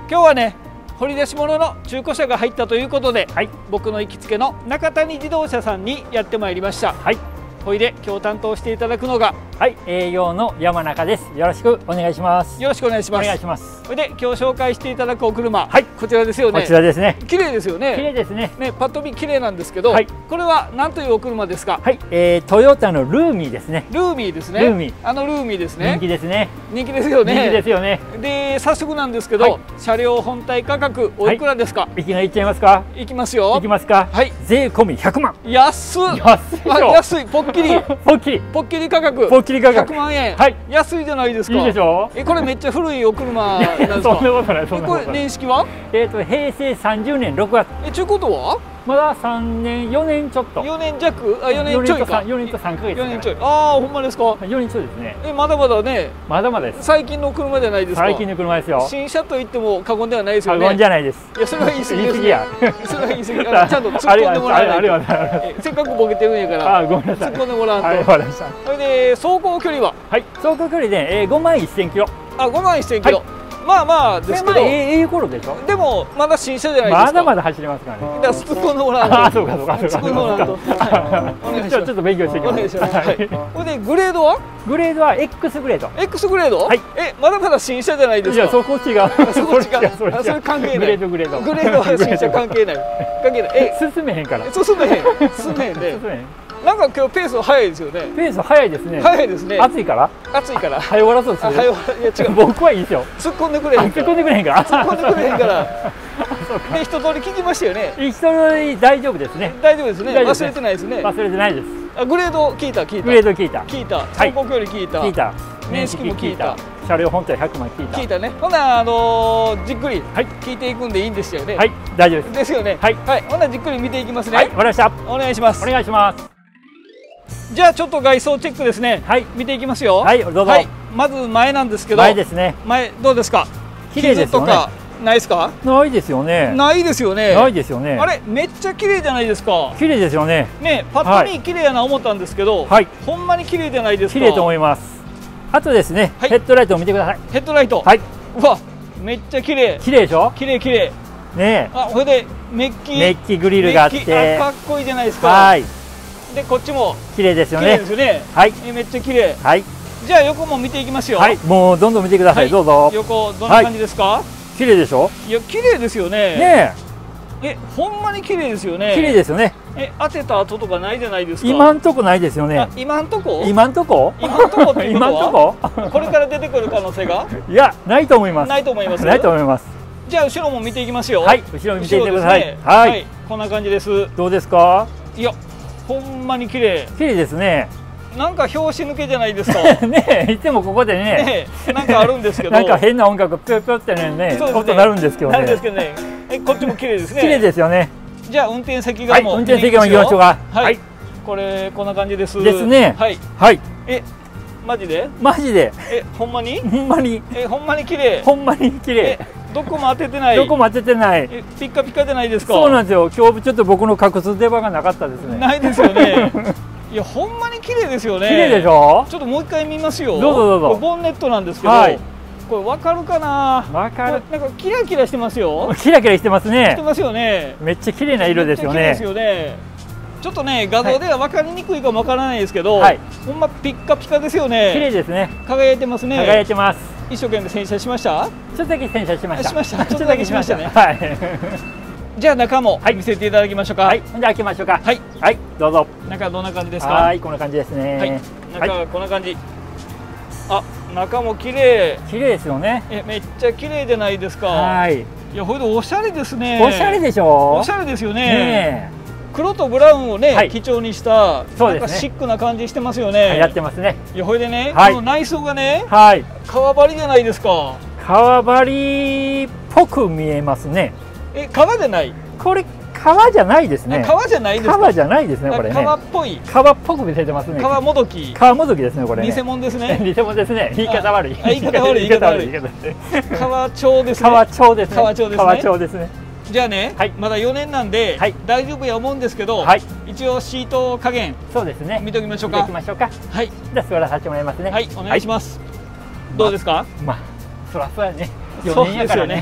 今日はね掘り出し物の中古車が入ったということで、はい、僕の行きつけの中谷自動車さんにやってまいりました。はい、ほいで今日担当していただくのが、 はい、営業の山中です。よろしくお願いします。 よろしくお願いします。 お願いします。 それで今日紹介していただくお車、はい、こちらですよね。 こちらですね。 綺麗ですよね。 綺麗ですね。 ね、パッと見綺麗なんですけど、はい、これは何というお車ですか。 はい、トヨタのルーミーですね。 ルーミーですね。ルーミー、ルーミーですね。 人気ですね。 人気ですよね。 人気ですよね。 で、早速なんですけど、はい、車両本体価格おいくらですか。 いきなりいっちゃいますか。 いきますよ。 いきますか。はい、税込み100万。 安い。安い。ぽっきり。ぽっきり価格。ぽっきり価格。100万円。はい。安いじゃないですか。 いいでしょう。 これめっちゃ古いお車なんですか。 そんなことない。 これ年式は？ 平成30年6月。 ちゅうことは？ まだ3年4年ちょっと。 4年弱、4年ちょいか。 4年と3ヶ月。 4年ちょい。ああ、ほんまですか。 4年ちょいですね。 まだまだね。 まだまだです。 最近の車じゃないですか。 最近の車ですよ。 新車と言っても過言ではないですよね。 過言じゃないです。 いや、それは言い過ぎですね。それは言い過ぎ。ちゃんと突っ込んでもらわないと。せっかくボケてるんやから。 ごめんなさい。 突っ込んでもらわんと。 はい、わかりました。 それで走行距離は？はい。 走行距離で5万1000キロ。 あ、5万1000キロ。まあまあですけど、 いい頃でしょ。 でもまだ新車じゃないですか。 まだまだ走れますからね。 だから突っ込んでもらわないと。 そうかそうか。 突っ込んでもらわないと。 ちょっと勉強していきます。 はい。これでグレードは？ グレードは X グレード。 X グレード？はい。まだまだ新車じゃないですか。 いや、そこ違う。 そこ違う。それ関係ない。グレード。グレードは新車関係ない。関係ない。 進めへんから。 進めへんで。なんか今日ペース早いですよね。 ペース早いですね。 早いですね。 暑いから。 暑いから。 早終わらそうですね。 いや違う。 僕はいいですよ。 突っ込んでくれへん。 突っ込んでくれへんから。 突っ込んでくれへんから。で一通り聞きましたよね。 一通り大丈夫ですね。 大丈夫ですね。忘れてないですね。 忘れてないです。 グレード聞いた。 グレード聞いた。 走行距離聞いた。年式も聞いた。 車両本体100万聞いた。 ね。ほなじっくり聞いていくんでいいんですよね。 はい、大丈夫です。 ですよね。はい。ほなじっくり見ていきますね。 はい、わかりました。 お願いします。 お願いします。 じゃあちょっと外装チェックですね。はい、見ていきますよ。はい、どうぞ。まず前なんですけど。 前ですね。 前どうですか。 綺麗ですよね。 傷とかないですか。 ないですよね。 ないですよね。 ないですよね。 あれめっちゃ綺麗じゃないですか。 綺麗ですよね。 ね、パッと見綺麗やな思ったんですけど、はい、ほんまに綺麗じゃないですか。 綺麗と思います。あとですね、ヘッドライトを見てください。 ヘッドライト。はい。うわ、めっちゃ綺麗。綺麗でしょ。綺麗。ね。あ、これでメッキグリルがあって、かっこいいじゃないですか。はい。でこっちも綺麗ですよね。綺麗ですよね。はい。めっちゃ綺麗。はい。じゃあ横も見ていきますよ。はい。もうどんどん見てください。どうぞ。横どんな感じですか。綺麗でしょ。いや綺麗ですよね。ねえ。ほんまに綺麗ですよね。綺麗ですよね。当てた跡とかないじゃないですか。今んとこないですよね。今んとこ？今んとこ？今んとこっていうことは？これから出てくる可能性が？いやないと思います。ないと思います。ないと思います。じゃあ後ろも見ていきますよ。はい。後ろ見ていってください。はい。こんな感じです。どうですか？いや。ほんまに綺麗。綺麗ですね。なんか拍子抜けじゃないですか。ね、いつもここでね、なんかあるんですけど。なんか変な音楽ぴょぴょってね、音鳴るんですけどね。なるんですけどね。こっちも綺麗ですね。綺麗ですよね。じゃあ運転席側も。運転席側行きましょうか。はい。これこんな感じです。ですね。はい。はい。マジで？マジで。ほんまに？ほんまに。ほんまに綺麗。ほんまに綺麗。どこも当ててない。どこも当ててない。ピッカピカじゃないですか。そうなんですよ。今日ちょっと僕の隠す出番がなかったですね。ないですよね。いやほんまに綺麗ですよね。綺麗でしょ。ちょっともう一回見ますよ。どうぞどうぞ。これボンネットなんですけど、これわかるかな。わかる。なんかキラキラしてますよ。キラキラしてますね。してますよね。めっちゃ綺麗な色ですよね。綺麗ですよね。ちょっとね画像では分かりにくいかもわからないですけど、ほんまピッカピカですよね。綺麗ですね。輝いてますね。輝いてます。一生懸命洗車しました。ちょっとだけ洗車しました。しました。ちょっとだけしましたね。はい。じゃあ中も見せていただきましょうか。はい。じゃあ開けましょうか。はい。はい。どうぞ。中どんな感じですか。はい。こんな感じですね。はい。中こんな感じ。あ、中も綺麗。綺麗ですよね。めっちゃ綺麗じゃないですか。はい。いや、ほんとおしゃれですね。おしゃれでしょ。おしゃれですよね。黒とブラウンをね基調にしたなんかシックな感じしてますよね。やってますね。いや、ほいでね、この内装がね、革張りじゃないですか。革張りっぽく見えますね。革じゃない。これ革じゃないですね。革じゃないですか。革じゃないですね。これね。革っぽい。革っぽく見せてますね。革もどき。革もどきですね。これ。偽物ですね。偽物ですね。言い方悪い。言い方悪い。言い方悪い。革調ですね。革調ですね。革調ですね。革調ですね。じゃあね、まだ4年なんで大丈夫や思うんですけど、一応シート加減そうですね見ときましょうか。見ときましょうか。はい。じゃあ座らさせてもらいますね。はい、お願いします。どうですか。まあそらそうやね。4年やからね。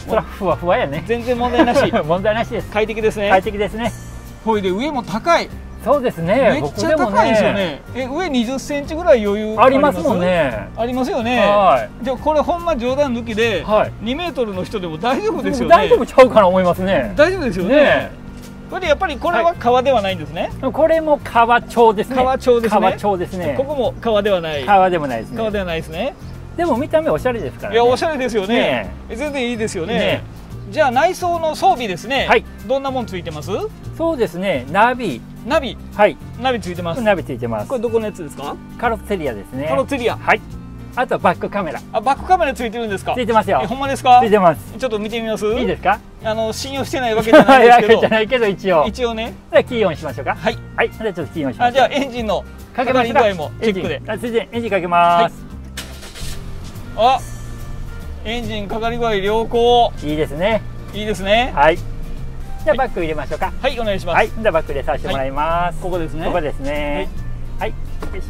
それはふわふわやね。 全然問題なし。 問題なしです。 快適ですね。 快適ですね。 ほいで上も高い。 そうですね。 めっちゃ高いですよね。上20センチぐらい余裕ありますもんね。 ありますよね。はい。でもこれほんま冗談抜きで2メートルの人でも大丈夫ですよね。 大丈夫ちゃうかな思いますね。 大丈夫ですよね。これでやっぱりこれは川ではないんですね。 これも川町ですね。川町ですね。川町ですね。 ここも川ではない。 川でもないですね。 川ではないですね。 でも見た目おしゃれですからね。 いやおしゃれですよね。全然いいですよね。じゃあ内装の装備ですね。はい。どんなもんついてます？ そうですね。ナビ。はい。 ナビついてます。 ナビついてます。 これどこのやつですか？ カロッツェリアですね。 カロッツェリア。 はい。あとバックカメラ。 あ、バックカメラついてるんですか？ ついてますよ。 ほんまですか？ ついてます。 ちょっと見てみます？ いいですか？ 信用してないわけじゃないですけど。 じゃないけど一応ね。じゃあキーオンしましょうか。はい。はい。じゃあちょっとキーオンしましょう。 じゃあエンジンのかかり具合もチェックで。 続いてエンジンかけます。 あ、エンジンかかり具合良好。 いいですね。 いいですね。 はい。じゃあバック入れましょうか。 はい、お願いします。 はい。じゃあバック入れさせてもらいます。 ここですね。 ここですね。はい。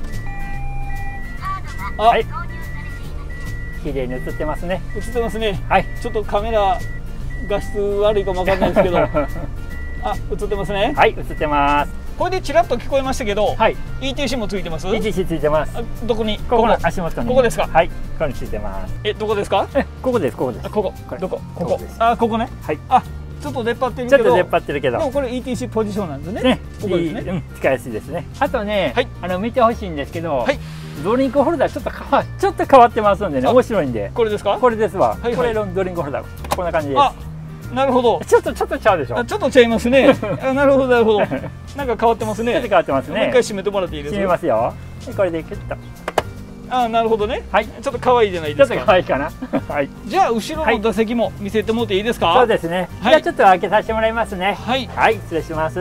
はい。 綺麗に映ってますね。 映ってますね。 はい。 ちょっとカメラ画質悪いかもわかんないですけど。あ、映ってますね。 はい、映ってます。 これでちらっと聞こえましたけど、はい。ETC もついてます？ ETC ついてます。 どこに？ ここの足元に。 ここですか？ はい、ここについてます。 どこですか？ ここです、ここです。 ここ。どこ？ここ。あ、ここね。はい。あ、ちょっと出っ張ってるけど。 ちょっと出っ張ってるけど。 でもこれ ETC ポジションなんですね。ここですね。 使いやすいですね。あとね、見てほしいんですけど、ドリンクホルダーちょっと変わってますんでね、面白いんで。 これですか？ これですわ。これのドリンクホルダーこんな感じです。 なるほど。 ちょっとちゃうでしょ。 ちょっとちゃいますね。なるほどなるほど。なんか変わってますね。 ちょっと変わってますね。 もう一回閉めてもらっていいですか？ 閉めますよ。これでキュッと。 なるほどね。はい。ちょっと可愛いじゃないですか。 ちょっと可愛いかな。はい。 じゃあ後ろの座席も見せてもらっていいですか？ そうですね。じゃあちょっと開けさせてもらいますね。 はい。 はい、失礼します。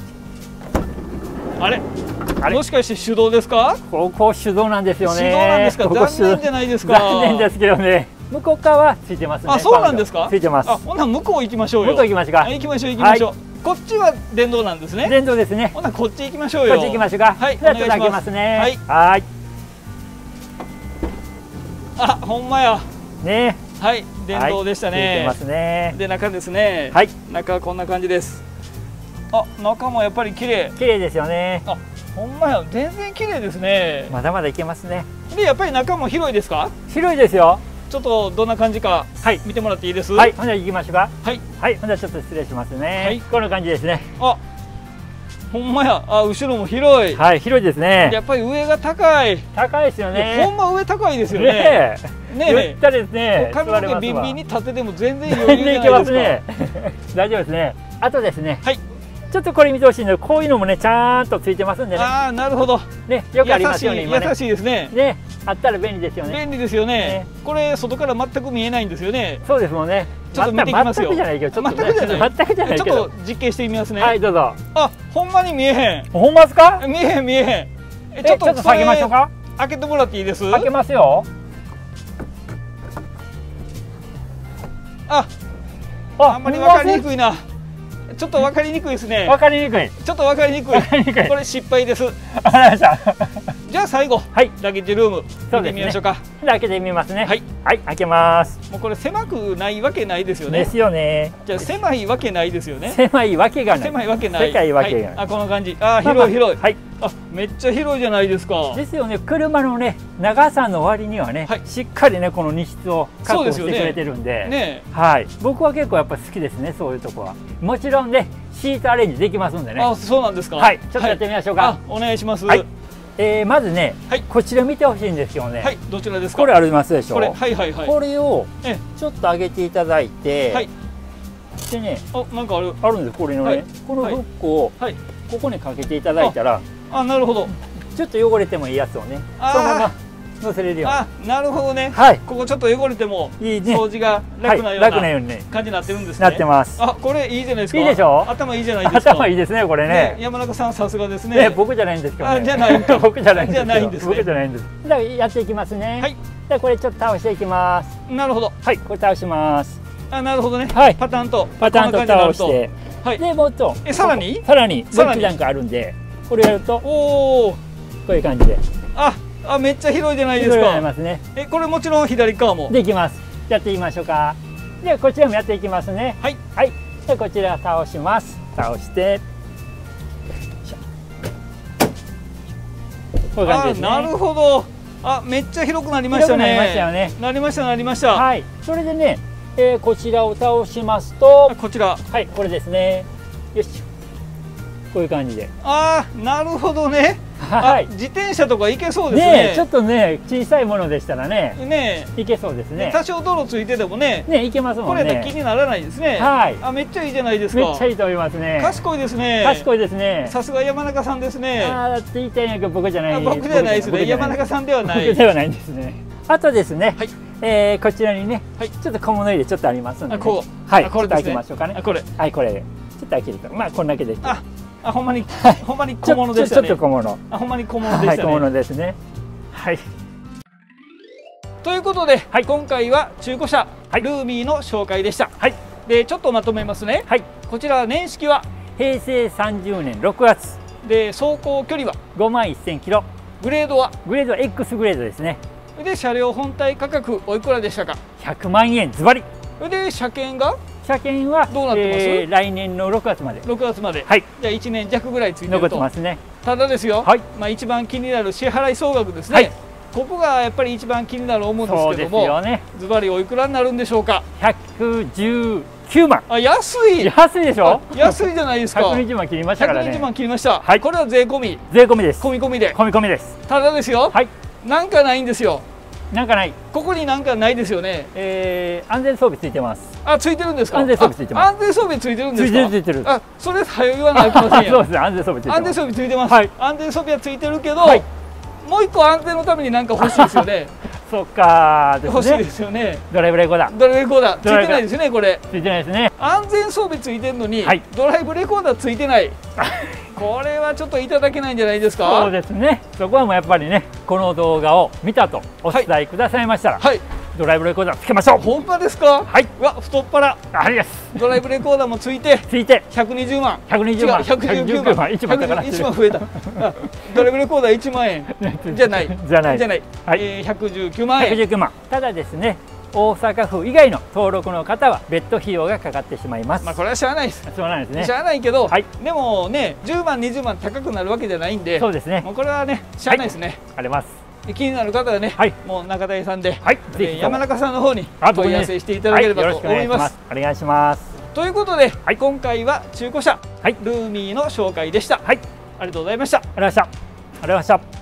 あれ？もしかして手動ですか？ ここ手動なんですよね。 手動なんですか？残念じゃないですか。 残念ですけどね。向こう側はついてますね。 あ、そうなんですか？ ついてます。 ほな向こう行きましょうよ。 向こう行きましょうか。 行きましょう行きましょう。こっちは電動なんですね。 電動ですね。 ほなこっち行きましょうよ。 こっち行きましょうか。はい。じゃあちょっと開けますね。はい。はい。 あ、ほんまや。 ね。 はい、電動でしたね。 ついてますね。 で中ですね。はい。中はこんな感じです。あ、中もやっぱり綺麗。 綺麗ですよね。 あ、ほんまや、全然綺麗ですね。 まだまだいけますね。 で、やっぱり中も広いですか？ 広いですよ。 ちょっとどんな感じか、見てもらっていいです？ はい、ほんじゃ行きましょうか。はい、はい、ほんじゃちょっと失礼しますね。はい、こんな感じですね。あ、 ほんまや、後ろも広い。 はい、広いですね。 やっぱり上が高い。 高いですよね。 ほんま上高いですよね。 ねえ、ゆったりですね。 髪の毛ビンビンに立てても全然余裕じゃないですか。 大丈夫ですね。あとですね。はい。ちょっとこれ見てほしいので、こういうのもね、ちゃんとついてますんでね。 ああ、なるほど。 ね、よくありますよね。 優しいですね。 ね、あったら便利ですよね。 便利ですよね。これ外から全く見えないんですよね。 そうですもんね。 ちょっと見ていきますよ。 全くじゃないけど、 全くじゃない。 全くじゃないけど。 ちょっと実験してみますね。 はい、どうぞ。 あ、ほんまに見えへん。 ほんまですか？ 見えへん見えへん。 ちょっと下げましょうか。 開けてもらっていいです？ 開けますよ。 あんまり分かりにくいな。ちょっと分かりにくいですね。 分かりにくい。 ちょっと分かりにくい。これ失敗です。 わかりました。 じゃあ最後、ラゲッジルーム見てみましょうか。 開けてみますね。はい、はい、開けます。 もうこれ狭くないわけないですよね。 ですよね。 じゃあ狭いわけないですよね。 狭いわけがない。 狭いわけない。 狭いわけがない。 あ、この感じ。あ、広い広い。はい。あ、めっちゃ広いじゃないですか。 ですよね。車のね、長さの割にはね、しっかりね、この荷室を確保してくれてるんで。ね。はい。僕は結構やっぱ好きですね、そういうとこは。もちろんね、シートアレンジできますんでね。 あ、そうなんですか。 はい。ちょっとやってみましょうか。 お願いします。 はい。まずね、こちら見てほしいんですよね。 はい、どちらですか。 これありますでしょ。 これ、はいはいはい。 これをちょっと上げていただいて、はい。でね、 なんかあるんです。これのね、このフックをここにかけていただいたら、 なるほど。 ちょっと汚れてもいいやつをね、そのまま乗せれるように。なるほどね。 はい。 ここちょっと汚れても掃除が楽なような感じになってるんですね。 なってます。 あ、これいいじゃないですか。 いいでしょ。 頭いいじゃないですか。 頭いいですね、これね。 山中さんさすがですね。 僕じゃないんですけどね。 じゃないんか。 僕じゃないんです。 じゃないんです。 僕じゃないんです。じゃあやっていきますね。はい。じゃあこれちょっと倒していきます。 なるほど。 はい、これ倒します。 なるほどね。 はい。 パターンと倒して。はい。でもっと。 さらにもう一段階あるんで、これやると、おお、こういう感じで。 めっちゃ広いじゃないですか。 ますね。 これもちろん左側もできます。やってみましょうか。 でこちらもやっていきますね。はい、はい、でこちら倒します。倒してこういう感じですね。 なるほど。あ、めっちゃ広くなりましたね。 なりましたよね。 なりました、なりました。 はい。それでね、こちらを倒しますと、 こちら、 はい、これですね。よし。こういう感じで。 ああ、なるほどね。はい。自転車とか行けそうですね。 ちょっとね、小さいものでしたらね。ね、行けそうですね。 多少道路ついててもね。 ね、行けますもんね。 これで気にならないですね。はい。あ、めっちゃいいじゃないですか。 めっちゃいいと思いますね。 賢いですね。 賢いですね。 さすが山中さんですね。 ああ、だって言いたいんやけど、僕じゃない。 僕じゃないですね。山中さんではない。 僕ではないんですね。あとですね。はい。こちらにね、ちょっと小物入れちょっとありますんで。こう。はい。これ開けましょうかね。これ。はい、これ。ちょっと開けると、まあ、こんだけで。 あ、ほんまに小物でしたね。 ちょっと小物。 あ、ほんまに小物でしたね。 小物ですね。はい。 ということで、今回は中古車ルーミーの紹介でした。はい。で、ちょっとまとめますね。はい。こちら年式は平成30年6月。 で、走行距離は 5万1000キロ。 グレードは X グレードですね。 で、車両本体価格おいくらでしたか ？100万円ズバリ。 で、車検が車検はどうなってます？ 来年の6月まで。 6月まで。はい。じゃあ1年弱ぐらいついてると。 残ってますね。 ただですよ。はい。まあ一番気になる支払い総額ですね。はい。ここがやっぱり一番気になる思うんですけども。そうですよね。ズバリおいくらになるんでしょうか ？119万。 あ、安い。 安いでしょ？ 安いじゃないですか。 120万切りましたからね。 120万切りました。はい。これは税込み。 税込みです。 込み込みで。 込み込みです。 ただですよ。はい。なんかないんですよ。 なんかない。 ここになんかないですよね。 安全装備ついてます。 あ、ついてるんですか。 安全装備ついてます。 安全装備ついてるんですか。 ついてる。 あ、それ早言わないといけませんよ。 そうです。安全装備ついてます。 安全装備ついてます。はい。安全装備はついてるけど、もう一個安全のためになんか欲しいですよね。 そっか。 欲しいですよね。 ドライブレコーダー。 ドライブレコーダーついてないですね、これ。 ついてないですね。 安全装備ついてるのに、ドライブレコーダーついてない。これはちょっといただけないんじゃないですか。 そうですね。そこはもうやっぱりね、この動画を見たとお伝えくださいましたら、ドライブレコーダーつけましょう。 ほんまですか。はい。うわ、太っ腹。 ありです。 ドライブレコーダーもついて120万。 120万。 119万。1万増えた。ドライブレコーダー1万円じゃない。 じゃない。 119万円。 119万。ただですね、大阪府以外の登録の方は別途費用がかかってしまいます。 まあこれはしゃあないです。 そうなんですね。 しゃあないけど、でもね、10万20万高くなるわけじゃないんで、そうですね。もうこれはね、しゃあないですね。 あります。 気になる方はね、もう中谷さんで、山中さんの方に問い合わせしていただければと思います。 お願いします。 ということで、今回は中古車ルーミーの紹介でした。はい、ありがとうございました。 ありがとうございました。